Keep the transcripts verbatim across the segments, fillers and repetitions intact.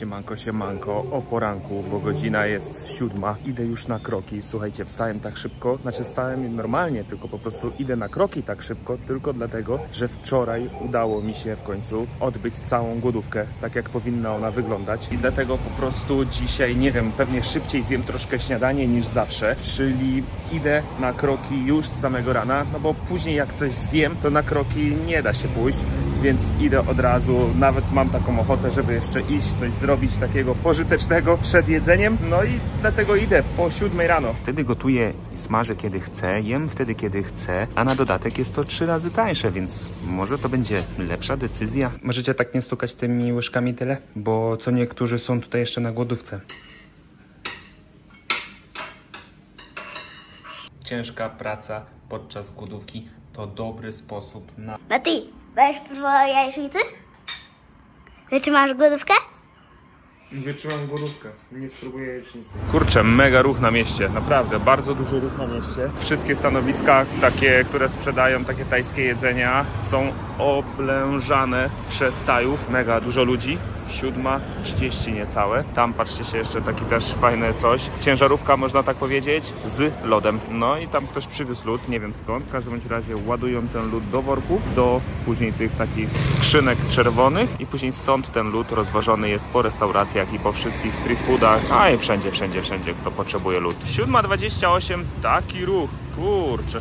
Siemanko, siemanko, o poranku, bo godzina jest siódma, idę już na kroki. Słuchajcie, wstałem tak szybko, znaczy wstałem normalnie, tylko po prostu idę na kroki tak szybko, tylko dlatego, że wczoraj udało mi się w końcu odbyć całą głodówkę, tak jak powinna ona wyglądać. I dlatego po prostu dzisiaj, nie wiem, pewnie szybciej zjem troszkę śniadanie niż zawsze, czyli idę na kroki już z samego rana, no bo później jak coś zjem, to na kroki nie da się pójść, więc idę od razu, nawet mam taką ochotę, żeby jeszcze iść, coś zrobić takiego pożytecznego przed jedzeniem, no i dlatego idę po siódmej rano. Wtedy gotuję i smażę kiedy chcę, jem wtedy kiedy chcę, a na dodatek jest to trzy razy tańsze, więc może to będzie lepsza decyzja. Możecie tak nie stukać tymi łyżkami tyle, bo co niektórzy są tutaj jeszcze na głodówce. Ciężka praca podczas głodówki to dobry sposób na... Mati, weź próbować jajecznicy? Wytrzymasz głodówkę? Wytrzymam głodówkę, nie spróbuję jajecznicy. Kurczę, mega ruch na mieście, naprawdę, bardzo duży ruch na mieście. Wszystkie stanowiska takie, które sprzedają takie tajskie jedzenia, są oblężane przez Tajów. Mega dużo ludzi. siódma trzydzieści niecałe. Tam patrzcie się, jeszcze taki też fajne coś. Ciężarówka, można tak powiedzieć, z lodem. No i tam ktoś przywiózł lód, nie wiem skąd. W każdym razie ładują ten lód do worków, do później tych takich skrzynek czerwonych i później stąd ten lód rozwożony jest po restauracjach i po wszystkich street foodach, a i wszędzie, wszędzie, wszędzie, kto potrzebuje lód. siódma dwadzieścia osiem, taki ruch, kurczę.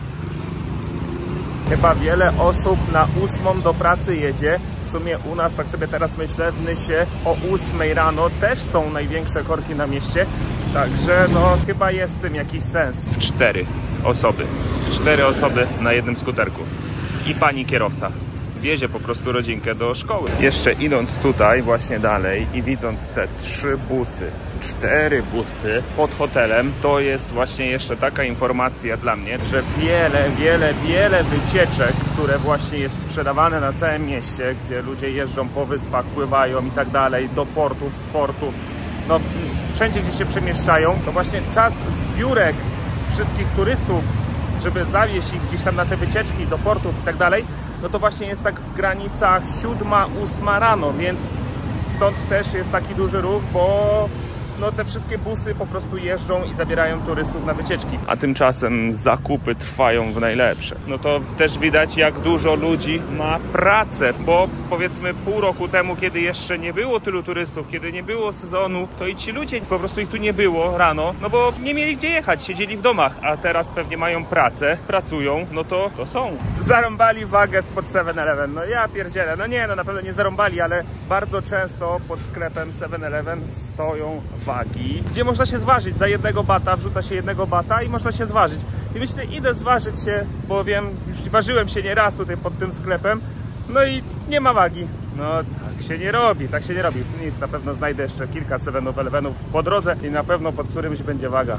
Chyba wiele osób na ósmą do pracy jedzie. W sumie u nas, tak sobie teraz myślę, w Nysie o ósmej rano też są największe korki na mieście. Także no chyba jest w tym jakiś sens. W cztery osoby. W cztery osoby na jednym skuterku. I pani kierowca wiezie po prostu rodzinkę do szkoły. Jeszcze idąc tutaj właśnie dalej i widząc te trzy busy, cztery busy pod hotelem, to jest właśnie jeszcze taka informacja dla mnie, że wiele, wiele, wiele wycieczek, które właśnie jest sprzedawane na całym mieście, gdzie ludzie jeżdżą po wyspach, pływają i tak dalej, do portów, sportu, no wszędzie, gdzie się przemieszczają, to właśnie czas zbiórek wszystkich turystów, żeby zawieźć ich gdzieś tam na te wycieczki do portów i tak dalej, no to właśnie jest tak w granicach siódma ósma rano, więc stąd też jest taki duży ruch, bo no te wszystkie busy po prostu jeżdżą i zabierają turystów na wycieczki. A tymczasem zakupy trwają w najlepsze. No to też widać, jak dużo ludzi ma pracę, bo powiedzmy pół roku temu, kiedy jeszcze nie było tylu turystów, kiedy nie było sezonu, to i ci ludzie, po prostu ich tu nie było rano, no bo nie mieli gdzie jechać, siedzieli w domach, a teraz pewnie mają pracę, pracują, no to to są. Zarąbali wagę spod seven eleven, no ja pierdzielę, no nie, no na pewno nie zarąbali, ale bardzo często pod sklepem seven eleven stoją wagi, gdzie można się zważyć. Za jednego bata wrzuca się jednego bata i można się zważyć. I myślę, idę zważyć się, bo wiem, już ważyłem się nieraz tutaj pod tym sklepem, no i nie ma wagi. No tak się nie robi, tak się nie robi. Nic, na pewno znajdę jeszcze kilka seven elevenów po drodze i na pewno pod którymś będzie waga.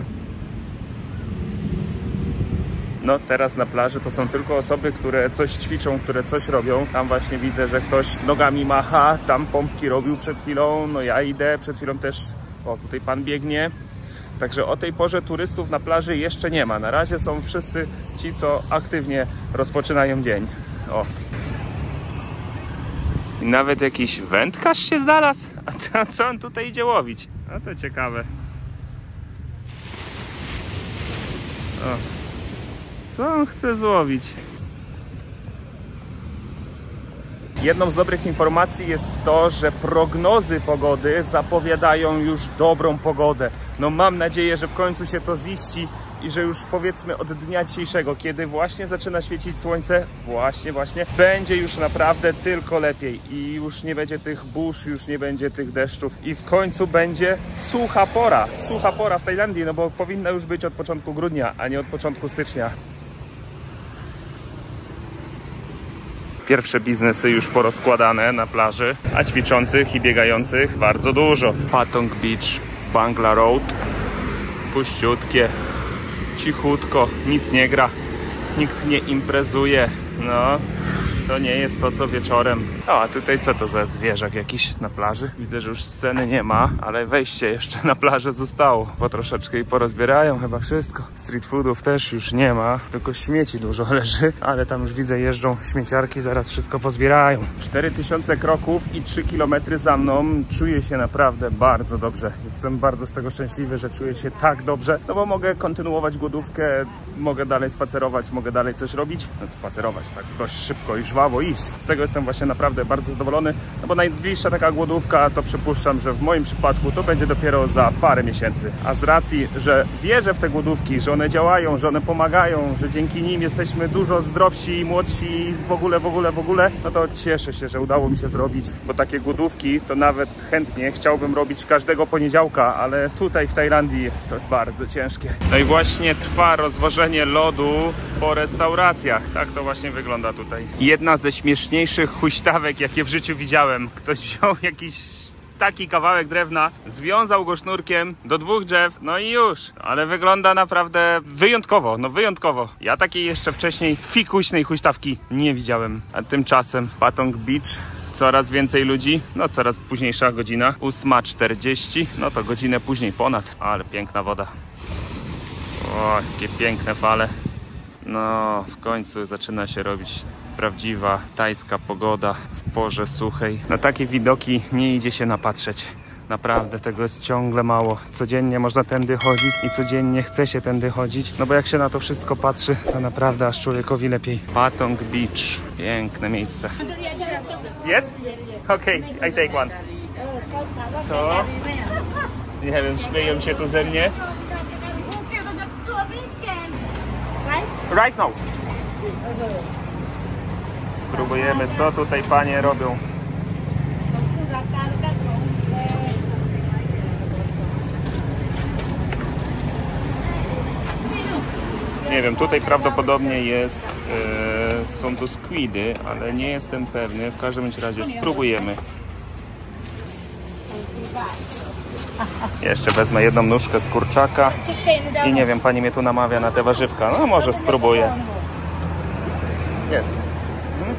No teraz na plaży to są tylko osoby, które coś ćwiczą, które coś robią. Tam właśnie widzę, że ktoś nogami macha, tam pompki robił przed chwilą, no ja idę, przed chwilą też, o tutaj pan biegnie. Także o tej porze turystów na plaży jeszcze nie ma. Na razie są wszyscy ci, co aktywnie rozpoczynają dzień. O. I nawet jakiś wędkarz się znalazł? A to, co on tutaj idzie łowić? A to ciekawe. O. Co on chce złowić? Jedną z dobrych informacji jest to, że prognozy pogody zapowiadają już dobrą pogodę. No mam nadzieję, że w końcu się to ziści i że już powiedzmy od dnia dzisiejszego, kiedy właśnie zaczyna świecić słońce, właśnie, właśnie, będzie już naprawdę tylko lepiej i już nie będzie tych burz, już nie będzie tych deszczów i w końcu będzie sucha pora. Sucha pora w Tajlandii, no bo powinna już być od początku grudnia, a nie od początku stycznia. Pierwsze biznesy już porozkładane na plaży, a ćwiczących i biegających bardzo dużo. Patong Beach, Bangla Road, puściutkie, cichutko, nic nie gra, nikt nie imprezuje. No, To nie jest to, co wieczorem. O, a tutaj co to za zwierzak jakiś na plaży? Widzę, że już sceny nie ma, ale wejście jeszcze na plażę zostało. Bo troszeczkę i porozbierają chyba wszystko. Street foodów też już nie ma, tylko śmieci dużo leży, ale tam już widzę, jeżdżą śmieciarki, zaraz wszystko pozbierają. cztery tysiące kroków i trzy kilometry za mną. Czuję się naprawdę bardzo dobrze. Jestem bardzo z tego szczęśliwy, że czuję się tak dobrze, no bo mogę kontynuować głodówkę, mogę dalej spacerować, mogę dalej coś robić. No, spacerować tak dość szybko i żwawo iść. Z tego jestem właśnie naprawdę bardzo zadowolony, no bo najbliższa taka głodówka to przypuszczam, że w moim przypadku to będzie dopiero za parę miesięcy. A z racji, że wierzę w te głodówki, że one działają, że one pomagają, że dzięki nim jesteśmy dużo zdrowsi, młodsi, w ogóle, w ogóle, w ogóle, no to cieszę się, że udało mi się zrobić, bo takie głodówki to nawet chętnie chciałbym robić każdego poniedziałka, ale tutaj w Tajlandii jest to bardzo ciężkie. No i właśnie trwa rozwożenie lodu po restauracjach. Tak to właśnie wygląda tutaj. Jedna ze śmieszniejszych huśtawek, jakie w życiu widziałem. Ktoś wziął jakiś taki kawałek drewna, związał go sznurkiem do dwóch drzew, no i już. Ale wygląda naprawdę wyjątkowo, no wyjątkowo. Ja takiej jeszcze wcześniej fikuśnej huśtawki nie widziałem. A tymczasem Patong Beach, coraz więcej ludzi, no coraz późniejsza godzina, ósma czterdzieści, no to godzinę później ponad, ale piękna woda. O, jakie piękne fale. No, w końcu zaczyna się robić prawdziwa tajska pogoda w porze suchej. Na takie widoki nie idzie się napatrzeć. Naprawdę, tego jest ciągle mało. Codziennie można tędy chodzić i codziennie chce się tędy chodzić. No bo jak się na to wszystko patrzy, to naprawdę aż człowiekowi lepiej. Patong Beach. Piękne miejsce. Jest? Okej, okay, I take one. To? Nie wiem, śmieją się tu ze mnie. Rice no. Spróbujemy, co tutaj panie robią. Nie wiem, tutaj prawdopodobnie jest, e, są to squidy, ale nie jestem pewny. W każdym razie spróbujemy. Jeszcze wezmę jedną nóżkę z kurczaka i nie wiem, pani mnie tu namawia na te warzywka. No może spróbuję. Jest. Hmm.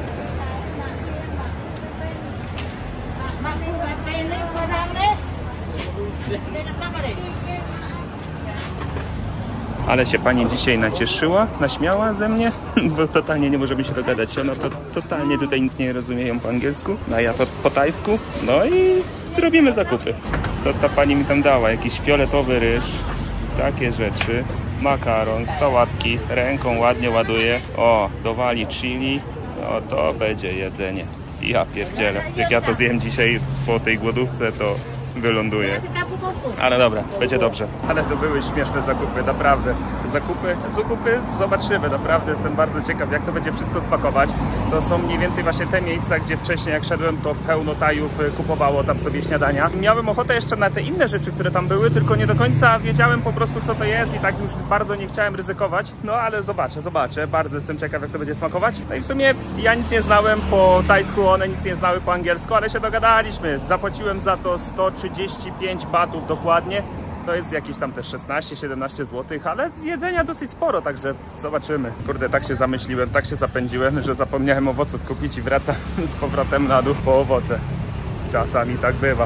Ale się pani dzisiaj nacieszyła, naśmiała ze mnie, bo totalnie nie możemy się dogadać. Ona to totalnie tutaj nic nie rozumieją po angielsku, a ja to po tajsku. No i robimy zakupy. Co ta pani mi tam dała? Jakiś fioletowy ryż, takie rzeczy, makaron, sałatki, ręką ładnie ładuje. O, dowali chili, no to będzie jedzenie. Ja pierdzielę, jak ja to zjem dzisiaj po tej głodówce, to wyląduje. Ale dobra, będzie dobrze. Ale to były śmieszne zakupy, naprawdę. Zakupy, zakupy zobaczymy, naprawdę jestem bardzo ciekaw, jak to będzie wszystko spakować. To są mniej więcej właśnie te miejsca, gdzie wcześniej jak szedłem, to pełno Tajów kupowało tam sobie śniadania. Miałem ochotę jeszcze na te inne rzeczy, które tam były, tylko nie do końca wiedziałem po prostu, co to jest i tak już bardzo nie chciałem ryzykować. No ale zobaczę, zobaczę. Bardzo jestem ciekaw, jak to będzie smakować. No i w sumie ja nic nie znałem po tajsku, one nic nie znały po angielsku, ale się dogadaliśmy. Zapłaciłem za to sto trzydzieści pięć batów dokładnie. To jest jakieś tam też szesnaście siedemnaście złotych, ale jedzenia dosyć sporo, także zobaczymy. Kurde, tak się zamyśliłem, tak się zapędziłem, że zapomniałem owoców kupić i wracam z powrotem na dół po owoce. Czasami tak bywa.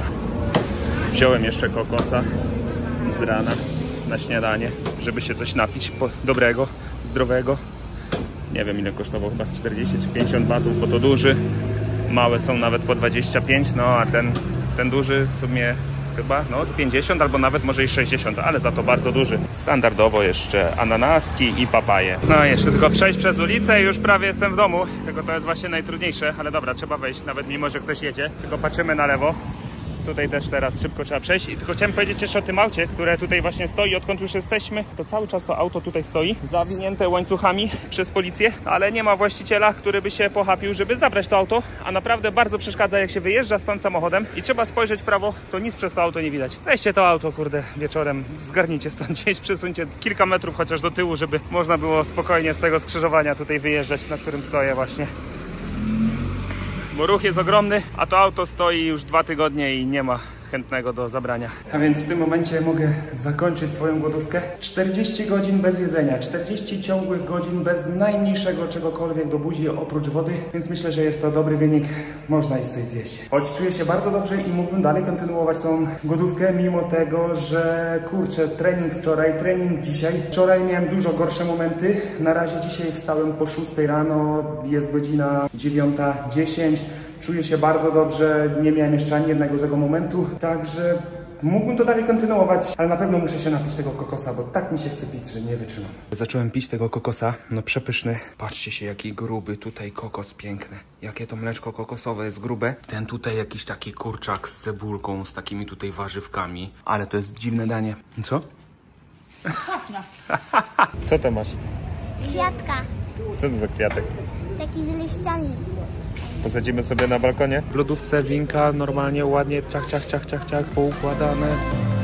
Wziąłem jeszcze kokosa z rana na śniadanie, żeby się coś napić dobrego, zdrowego. Nie wiem, ile kosztował, chyba z czterdzieści czy pięćdziesiąt batów, bo to duży. Małe są nawet po dwadzieścia pięć, no a ten, ten duży w sumie chyba no z pięćdziesiąt albo nawet może i sześćdziesiąt, ale za to bardzo duży. Standardowo jeszcze ananaski i papaje. No jeszcze tylko przejść przez ulicę i już prawie jestem w domu. Tylko to jest właśnie najtrudniejsze, ale dobra, trzeba wejść, nawet mimo, że ktoś jedzie. Tylko patrzymy na lewo. Tutaj też teraz szybko trzeba przejść. I tylko chciałem powiedzieć jeszcze o tym aucie, które tutaj właśnie stoi, odkąd już jesteśmy. To cały czas to auto tutaj stoi, zawinięte łańcuchami przez policję, ale nie ma właściciela, który by się pochapił, żeby zabrać to auto, a naprawdę bardzo przeszkadza, jak się wyjeżdża stąd samochodem i trzeba spojrzeć w prawo, to nic przez to auto nie widać. Weźcie to auto, kurde, wieczorem, zgarnijcie stąd gdzieś, przesuńcie kilka metrów chociaż do tyłu, żeby można było spokojnie z tego skrzyżowania tutaj wyjeżdżać, na którym stoję właśnie. Bo ruch jest ogromny, a to auto stoi już dwa tygodnie i nie ma chętnego do zabrania. A więc w tym momencie mogę zakończyć swoją głodówkę. czterdzieści godzin bez jedzenia, czterdzieści ciągłych godzin bez najmniejszego czegokolwiek do buzi oprócz wody, więc myślę, że jest to dobry wynik. Można iść coś zjeść. Choć czuję się bardzo dobrze i mógłbym dalej kontynuować tą głodówkę, mimo tego, że kurczę, trening wczoraj, trening dzisiaj. Wczoraj miałem dużo gorsze momenty. Na razie dzisiaj wstałem po szóstej rano, jest godzina dziewiąta dziesięć. Czuję się bardzo dobrze, nie miałem jeszcze ani jednego tego momentu, także mógłbym to dalej kontynuować, ale na pewno muszę się napić tego kokosa, bo tak mi się chce pić, że nie wytrzymam. Zacząłem pić tego kokosa, no przepyszny. Patrzcie się, jaki gruby tutaj kokos piękny. Jakie to mleczko kokosowe jest grube. Ten tutaj jakiś taki kurczak z cebulką, z takimi tutaj warzywkami. Ale to jest dziwne danie. Co? Co to masz? Kwiatka. Co to za kwiatek? Taki z liściami. Posadzimy sobie na balkonie. W lodówce winka normalnie ładnie ciach, ciach, ciach, ciach, ciach, poukładane.